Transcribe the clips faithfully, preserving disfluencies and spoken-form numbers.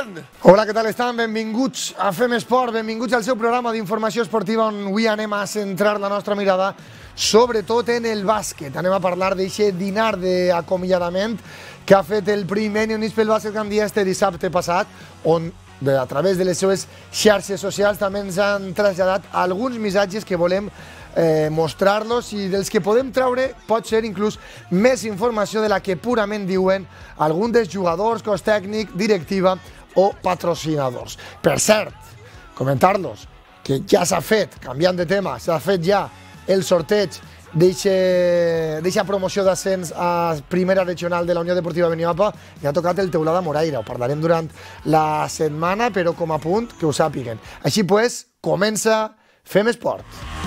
Hola, què tal estan? Benvinguts a Fem Esport, benvinguts al seu programa d'informació esportiva on avui anem a centrar la nostra mirada sobretot en el bàsquet. Anem a parlar d'aquest dinar d'acomiadament que ha fet el primer Units pel Bàsquet Gandia este dissabte passat, on a través de les seves xarxes socials també ens han traslladat alguns missatges que volem eh, mostrar-los i dels que podem treure pot ser inclús més informació de la que purament diuen alguns dels jugadors, cos tècnic, directiva o patrocinadors. Per cert, comentar-los que ja s'ha fet, canviant de tema, s'ha fet ja el sorteig d'eixa promoció d'ascens a primera regional de la Unió Deportiva Beniapa i ha tocat el Teulada Moraira. Ho parlarem durant la setmana, però com a punt que ho sàpiguen. Així pues, comença Fem Esport.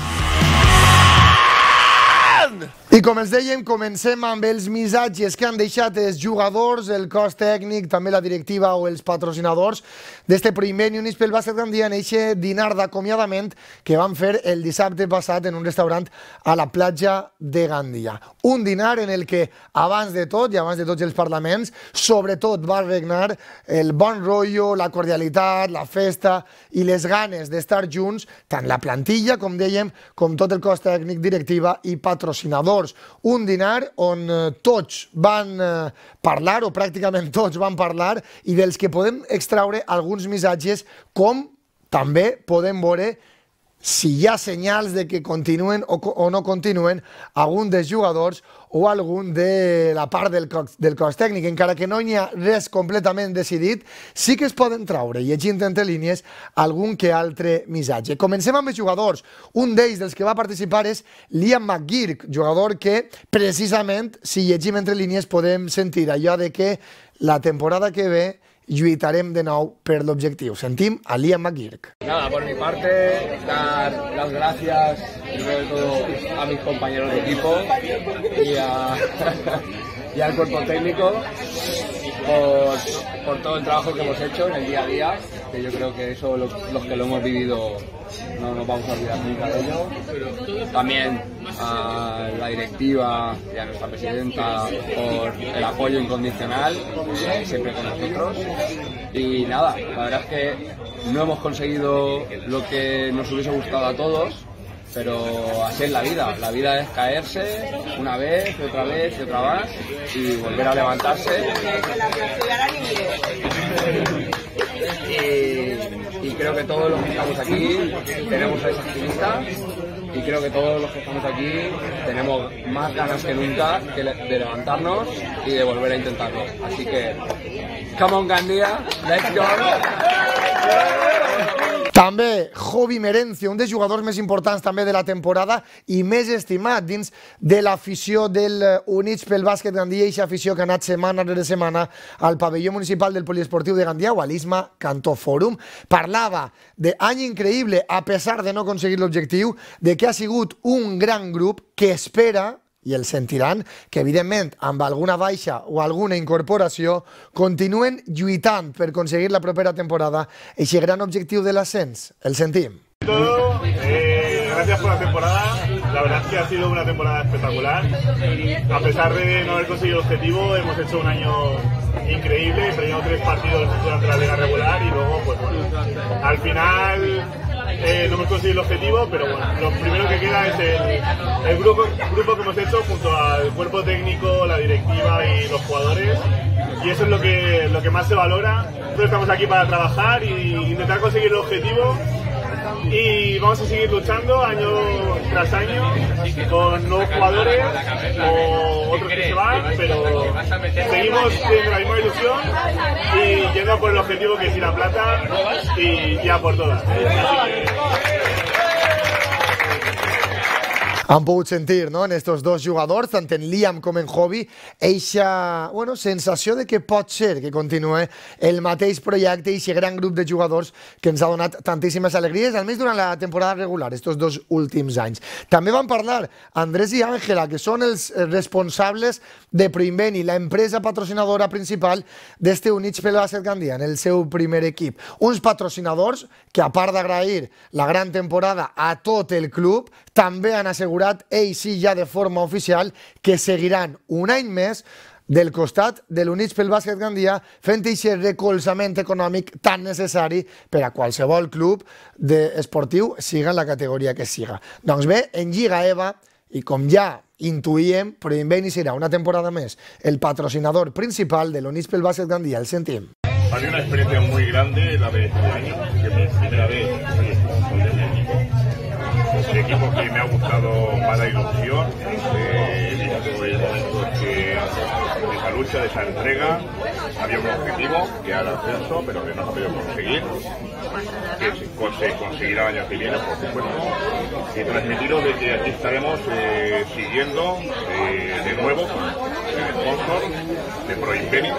I com els dèiem, comencem amb els missatges que han deixat els jugadors, el cos tècnic, també la directiva o els patrocinadors d'este primer Units pel Bàsquet Gandia en eixe dinar d'acomiadament que van fer el dissabte passat en un restaurant a la platja de Gandia. Un dinar en el que, abans de tot i abans de tots els parlaments, sobretot va regnar el bon rotllo, la cordialitat, la festa i les ganes d'estar junts, tant la plantilla, com dèiem, com tot el cos tècnic, directiva i patrocinadors. Un dinar on tots van parlar, o pràcticament tots van parlar, i dels que podem extraure alguns missatges, com també podem veure si hi ha senyals de que continuen o no continuen algun dels jugadors o algun de la part del cos, del cos tècnic. Encara que no hi ha res completament decidit, sí que es poden traure, llegint entre línies, algun que altre missatge. Comencem amb els jugadors. Un d'ells dels que va participar és Liam McGuirk, jugador que, precisament, si llegim entre línies, podem sentir allò de que la temporada que ve lluitarem de nou per l'objectiu. Sentim a Liam McGuirk. Nada, por mi parte, dar las gracias sobre todo a mis compañeros de equipo y, a, y al cuerpo técnico por, por todo el trabajo que hemos hecho en el día a día, que yo creo que eso los, los que lo hemos vivido no nos vamos a olvidar nunca de ello. También a la directiva y a nuestra presidenta por el apoyo incondicional, eh, siempre con nosotros. Y nada, la verdad es que no hemos conseguido lo que nos hubiese gustado a todos, pero así es la vida. La vida es caerse una vez, y otra vez y otra más y volver a levantarse. Y, y creo que todos los que estamos aquí tenemos esa espinita y creo que todos los que estamos aquí tenemos más ganas que nunca de levantarnos y de volver a intentarlo. Así que, come on Gandia, let's go! També Jovi Merencio, un dels jugadors més importants també de la temporada i més estimat dins de l'afició del Units pel Bàsquet Gandia, i aquesta afició que ha anat setmana rere setmana al pavelló municipal del Poliesportiu de Gandia o a l'Isma Cantó Fòrum. Parlava d'any increïble a pesar de no aconseguir l'objectiu, de que ha sigut un gran grup que espera, i el sentiran, que evidentment amb alguna baixa o alguna incorporació continuen lluitant per aconseguir la propera temporada aquest gran objectiu de l'ascens. El sentim. Todo, eh, gracias por la temporada. La verdad es que ha sido una temporada espectacular. A pesar de no haber conseguido el objetivo, hemos hecho un año increíble, perdiendo tres partidos durante la liga regular y luego, pues bueno, al final Eh, no hemos conseguido el objetivo, pero bueno, lo primero que queda es el, el grupo, grupo que hemos hecho junto al cuerpo técnico, la directiva y los jugadores, y eso es lo que, lo que más se valora. Nosotros estamos aquí para trabajar e intentar conseguir el objetivo y vamos a seguir luchando año tras año con nuevos jugadores o otros que se van, pero seguimos teniendo la misma ilusión y yendo a por el objetivo que es ir a plata y ya por todas. Han pogut sentir, no?, en estos dos jugadors, tant en Liam com en Jovi, eixa, bueno, sensació de que pot ser que continue el mateix projecte i aquest gran grup de jugadors que ens ha donat tantíssimes alegries, almenys durant la temporada regular, estos dos últims anys. També van parlar Andrés i Àngela, que són els responsables de Proinveni, la empresa patrocinadora principal d'este Units pel Bàsquet Gandia, en el seu primer equip. Uns patrocinadors que, a part d'agrair la gran temporada a tot el club, també han assegurat, ells sí ja de forma oficial, que seguiran un any més del costat de l'Units pel Bàsquet Gandia, fent aquest recolzament econòmic tan necessari per a qualsevol club esportiu, siga en la categoria que siga. Doncs bé, en Lliga E V A, i com ja intuïem, Proinvent iniciarà una temporada més el patrocinador principal de l'Units pel Bàsquet Gandia. El sentim. Ha sido una experiencia muy grande la de este año, que es mi primera vez soy sponsor de mi equipo. Es un equipo que me ha gustado más la ilusión, he visto el momento que de esa lucha, de esa entrega, había un objetivo que era el ascenso, pero que no se ha podido conseguir, que se conseguirá el año que viene, por supuesto, y transmitiros de que aquí estaremos eh, siguiendo eh, de nuevo el sponsor de Proinvent,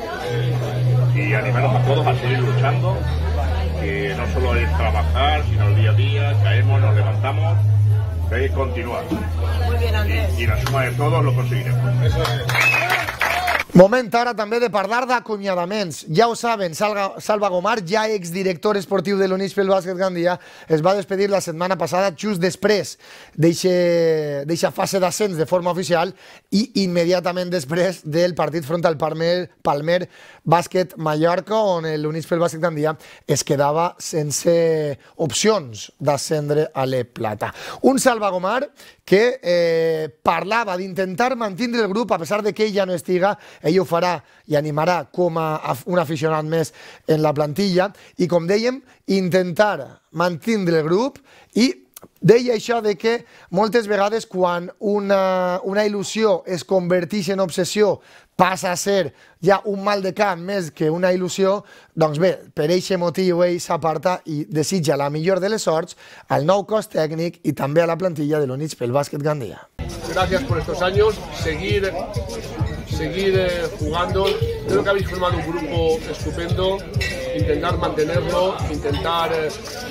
y animaros a todos a seguir luchando, que no solo es trabajar, sino el día a día, caemos, nos levantamos, que hay que continuar. Muy bien, Andrés. Y, y la suma de todos lo conseguiremos. Eso es. Moment ara també de parlar d'acomiadaments. Ja ho saben, Salva, Salva Gomar, ja exdirector esportiu de l'Units pel Bàsquet Gandia, es va despedir la setmana passada just després d'eixa fase d'ascens de forma oficial i immediatament després del partit front al Palmer, Palmer Bàsquet Mallorca, on l'Units pel Bàsquet Gandia es quedava sense opcions d'ascendre a l'E Plata. Un Salva Gomar que eh, parlava d'intentar mantindre el grup a pesar de que ell ja no estiga. Ell ho farà i animarà com a un aficionat més en la plantilla i, com dèiem, intentar mantindre el grup. I deia això de que moltes vegades quan una, una il·lusió es converteix en obsessió, passa a ser ja un mal de cap més que una il·lusió. Doncs bé, per aquest motiu ell s'aparta i desitja la millor de les sorts al nou cos tècnic y també a la plantilla de l'Units pel Bàsquet Gandia. Gracias por estos años, seguir, seguir eh, jugando. Creo que habéis formado un grupo estupendo, intentar mantenerlo, intentar... Eh,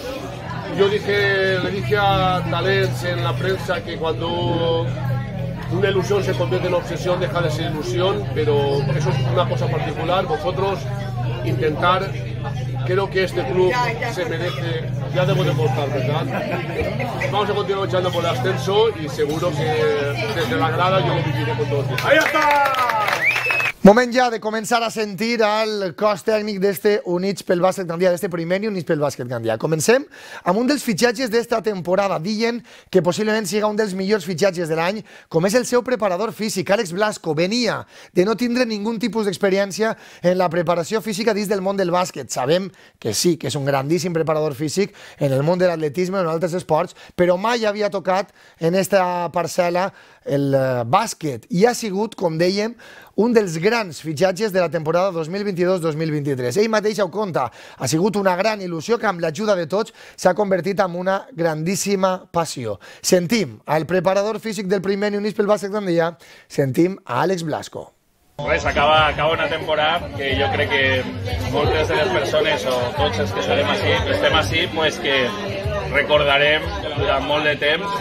yo dije, le dije a Talents en la prensa que cuando una ilusión se convierte en obsesión, deja de ser ilusión, pero eso es una cosa particular. Vosotros intentar, creo que este club se merece, ya debo demostrar, ¿verdad? Vamos a continuar luchando por el ascenso y seguro que desde la grada yo lo viviré con todos. ¡Ahí está! Moment ja de començar a sentir el cos tècnic d'este Units pel Bàsquet Gandia, d'este primer Units pel Bàsquet Gandia. Comencem amb un dels fitxatges d'esta temporada. Diuen que possiblement siga un dels millors fitxatges de l'any, com és el seu preparador físic, Àlex Blasco. Venia de no tindre ningun tipus d'experiència en la preparació física dins del món del bàsquet. Sabem que sí, que és un grandíssim preparador físic en el món de l'atletisme o en altres esports, però mai havia tocat en esta parcel·la el bàsquet i ha sigut, com dèiem, un dels grans fitxatges de la temporada dos mil vint-i-dos dos mil vint-i-tres. Ell mateix ho conta, ha sigut una gran il·lusió que amb l'ajuda de tots s'ha convertit en una grandíssima passió. Sentim al preparador físic del primer Units pel Bàsquet Gandia, sentim a Àlex Blasco. Pues acaba, acaba una temporada que jo crec que moltes de les persones o tots els que estarem així, estem així, pues que recordarem durant molt de temps.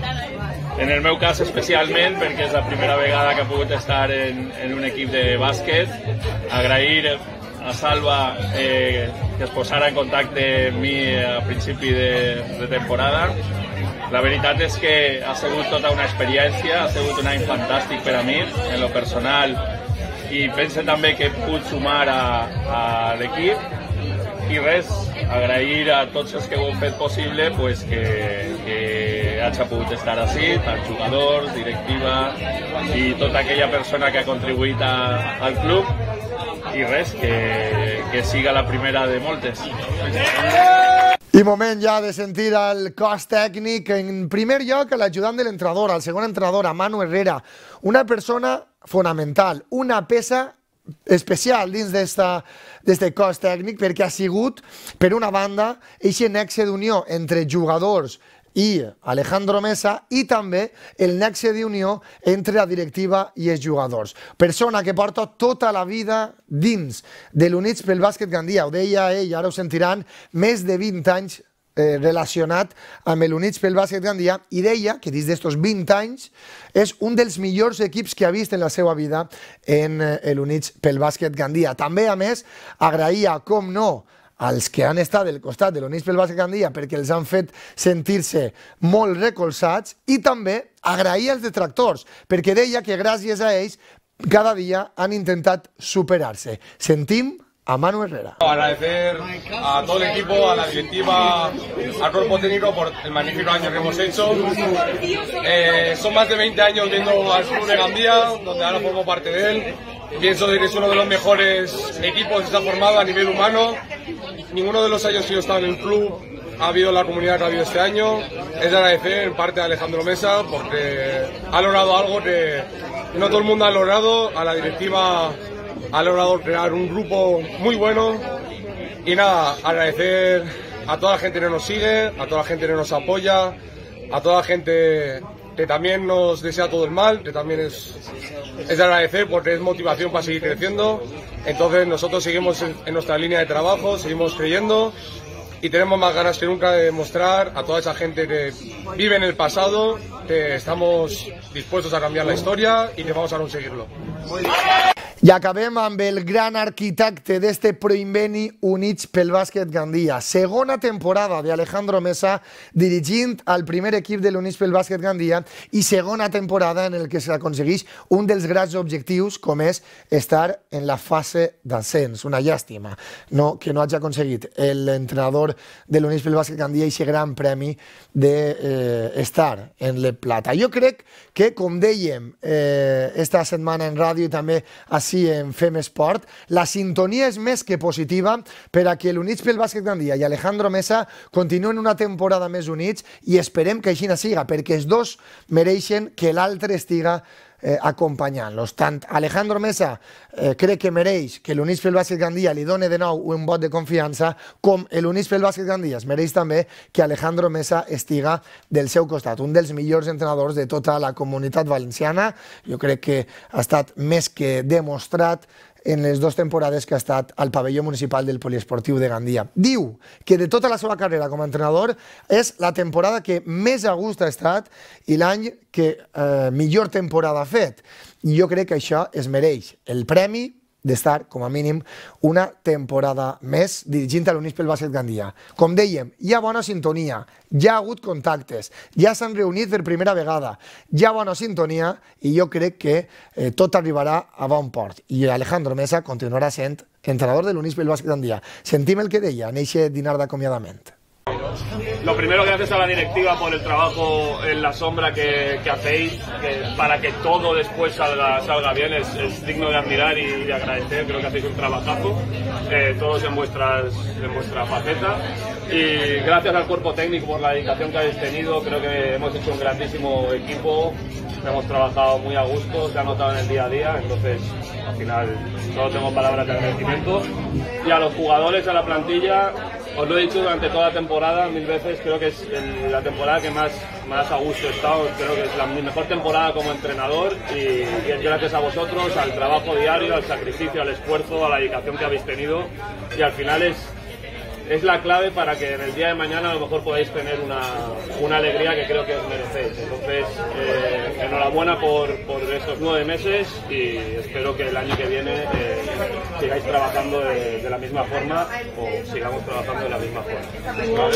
En el meu cas especialment, perquè és la primera vegada que he pogut estar en, en un equip de bàsquet. Agrair a Salva eh, que es posara en contacte amb mi a principi de, de temporada. La veritat és que ha sigut tota una experiència, ha sigut un any fantàstic per a mi, en lo personal, i penso també que he pogut sumar a, a l'equip. I res, agrair a tots els que ho heu fet possible pues, que, que hagi pogut estar així, tant jugadors, directiva i tota aquella persona que ha contribuït a, al club. I res, que, que siga la primera de moltes. I moment ja de sentir el cos tècnic. En primer lloc, l'ajudant de l'entrenador, el segon entrenador, a Manu Herrera. Una persona fonamental, una peça especial dins d'este cos tècnic, perquè ha sigut, per una banda, eixe nexe d'unió entre jugadors i Alejandro Mesa i també el nexe d'unió entre la directiva i els jugadors. Persona que porta tota la vida dins de l'Units pel Bàsquet Gandia. Ho deia ell, ara ho sentiran, més de vint anys Eh, relacionat amb l'Units pel Bàsquet Gandia, i deia que dins d'estos vint anys és un dels millors equips que ha vist en la seva vida en eh, l'Units pel Bàsquet Gandia. També, a més, agraïa, com no, als que han estat del costat de l'Units pel Bàsquet Gandia perquè els han fet sentir-se molt recolzats, i també agraïa als detractors perquè deia que gràcies a ells cada dia han intentat superar-se. Sentim a Manu Herrera. Agradecer a todo el equipo, a la directiva, al cuerpo técnico por el magnífico año que hemos hecho. Eh, son más de veinte años viendo al club de Gandía, donde ahora formo parte de él. Pienso que es uno de los mejores equipos que se ha formado a nivel humano. Ninguno de los años que yo he estado en el club ha habido la comunidad que ha habido este año. Es de agradecer en parte a Alejandro Mesa porque ha logrado algo que no todo el mundo ha logrado. A la directiva ha logrado crear un grupo muy bueno. Y nada, agradecer a toda la gente que nos sigue, a toda la gente que nos apoya, a toda la gente que también nos desea todo el mal, que también es, es de agradecer porque es motivación para seguir creciendo. Entonces nosotros seguimos en, en nuestra línea de trabajo, seguimos creyendo y tenemos más ganas que nunca de demostrar a toda esa gente que vive en el pasado que estamos dispuestos a cambiar la historia y que vamos a conseguirlo. I acabem amb el gran arquitecte d'este Proinveni Units pel Bàsquet Gandia. Segona temporada d'Alejandro Mesa dirigint al primer equip de l'Units pel Bàsquet Gandia i segona temporada en el que s'aconsegueix un dels grans objectius com és estar en la fase d'ascens. Una llàstima no, que no hagi aconseguit l'entrenador de l'Units pel Bàsquet Gandia aquest gran premi d'estar eh, en la plata. Jo crec que, com dèiem eh, esta setmana en ràdio i també a en Fem Esport, la sintonia és més que positiva per a que l'Units pel Bàsquet Gandia i Alejandro Mesa continuen una temporada més units i esperem que així siga, perquè els dos mereixen que l'altre estiga Eh, acompanyant-los. Tant Alejandro Mesa eh, crec que mereix que l'Units pel Bàsquet Gandia li doni de nou un vot de confiança, com l'Units pel Bàsquet Gandia es mereix també que Alejandro Mesa estiga del seu costat, un dels millors entrenadors de tota la comunitat valenciana. Jo crec que ha estat més que demostrat en les dues temporades que ha estat al pavelló municipal del Poliesportiu de Gandia. Diu que de tota la seva carrera com a entrenador és la temporada que més a gust ha estat i l'any que eh, millor temporada ha fet. I jo crec que això es mereix el premi d'estar, com a mínim, una temporada més dirigint a l'Units pel Bàsquet Gandia. Com dèiem, hi ha bona sintonia, hi ha hagut contactes, ja s'han reunit per primera vegada, hi ha bona sintonia i jo crec que eh, tot arribarà a bon port. I Alejandro Mesa continuarà sent entrenador de l'Units pel Bàsquet Gandia. Sentim el que deia en aquest dinar d'acomiadament. Lo primero, gracias a la directiva por el trabajo en la sombra que, que hacéis, que para que todo después salga, salga bien, es, es digno de admirar y de agradecer. Creo que hacéis un trabajazo, eh, todos en, vuestras, en vuestra faceta. Y gracias al cuerpo técnico por la dedicación que habéis tenido. Creo que hemos hecho un grandísimo equipo, hemos trabajado muy a gusto, se ha notado en el día a día, entonces al final solo tengo palabras de agradecimiento. Y a los jugadores, a la plantilla, os lo he dicho durante toda la temporada, mil veces, creo que es el, la temporada que más, más a gusto he estado, creo que es la, mi mejor temporada como entrenador y, y es gracias a vosotros, al trabajo diario, al sacrificio, al esfuerzo, a la dedicación que habéis tenido y al final es, es la clave para que en el día de mañana a lo mejor podáis tener una, una alegría que creo que os merecéis. Entonces, eh, enhorabuena por, por estos nueve meses y espero que el año que viene eh, sigáis trabajando de, de la misma forma o sigamos trabajando de la misma forma. ¿Vale?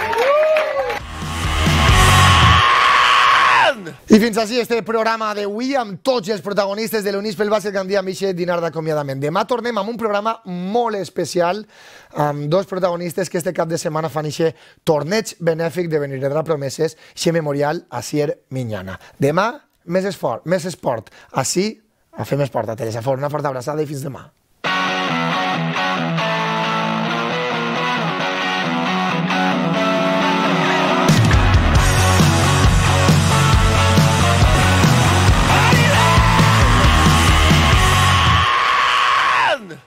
I fins així este programa d'avui amb tots els protagonistes de l'Units pel Bàsquet Gandia amb aquest dinar d'acomiadament. Demà tornem amb un programa molt especial amb dos protagonistes que este cap de setmana fan aquest torneig benèfic de Benirredrà Promeses, aquest memorial a Sier Minyana. Demà més esport, més esport. Així a Fem Esport a Telesafor. Una forta abraçada i fins demà.